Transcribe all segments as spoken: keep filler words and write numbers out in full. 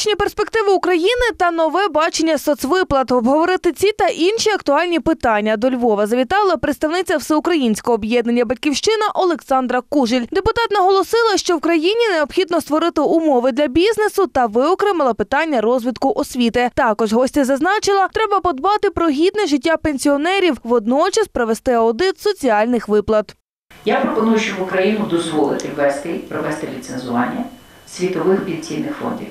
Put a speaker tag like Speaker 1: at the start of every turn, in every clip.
Speaker 1: Економічні перспективи України та нове бачення соцвиплат. Обговорити ці та інші актуальні питання до Львова завітала представниця Всеукраїнського об'єднання «Батьківщина» Олександра Кужель. Депутат наголосила, що в країні необхідно створити умови для бізнесу та виокремила питання розвитку освіти. Також гостя зазначила, треба подбати про гідне життя пенсіонерів, водночас провести аудит соціальних виплат.
Speaker 2: Я пропоную, щоб Україну дозволити ввести, провести ліцензування світових пенсійних фондів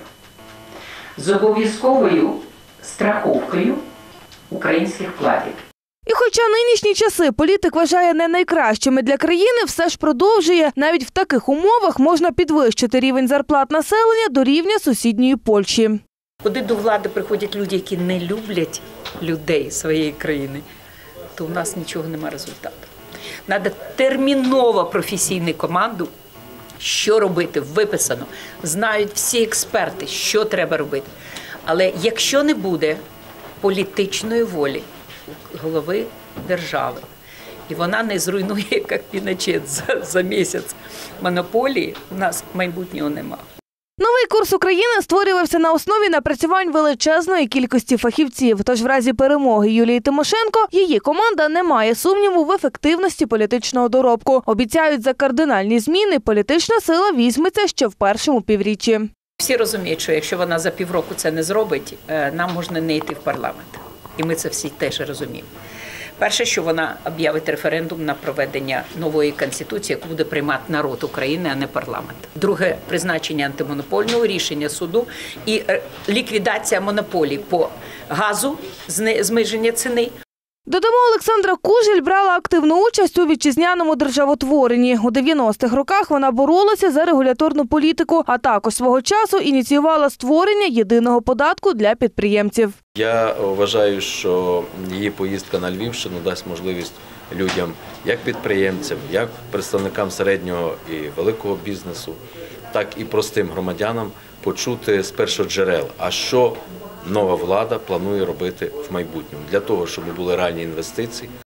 Speaker 2: з обов'язковою страховкою українських вкладів.
Speaker 1: І хоча нинішні часи політик вважає не найкращими для країни, все ж продовжує. Навіть в таких умовах можна підвищити рівень зарплат населення до рівня сусідньої Польщі.
Speaker 3: Коли до влади приходять люди, які не люблять людей своєї країни, то у нас нічого немає результату. Треба терміново професійну команду, що робити, виписано. Знають всі експерти, що треба робити. Але якщо не буде політичної волі голови держави, і вона не зруйнує, як Піночет, за, за місяць монополії, у нас майбутнього немає.
Speaker 1: Новий курс України створювався на основі напрацювань величезної кількості фахівців. Тож в разі перемоги Юлії Тимошенко її команда не має сумніву в ефективності політичного доробку. Обіцяють, за кардинальні зміни політична сила візьметься ще в першому півріччі.
Speaker 3: Всі розуміють, що якщо вона за півроку це не зробить, нам можна не йти в парламент. І ми це всі теж розуміємо. Перше, що вона об'явить референдум на проведення нової конституції, яку буде приймати народ України, а не парламент. Друге, призначення антимонопольного рішення суду і ліквідація монополій по газу, зниження ціни.
Speaker 1: Додамо, Олександра Кужель брала активну участь у вітчизняному державотворенні. У дев'яностих роках вона боролася за регуляторну політику, а також свого часу ініціювала створення єдиного податку для підприємців.
Speaker 4: Я вважаю, що її поїздка на Львівщину дасть можливість людям, як підприємцям, як представникам середнього і великого бізнесу, так і простим громадянам почути з першоджерел, а що нова влада планує робити в майбутньому, для того, щоб були реальні інвестиції.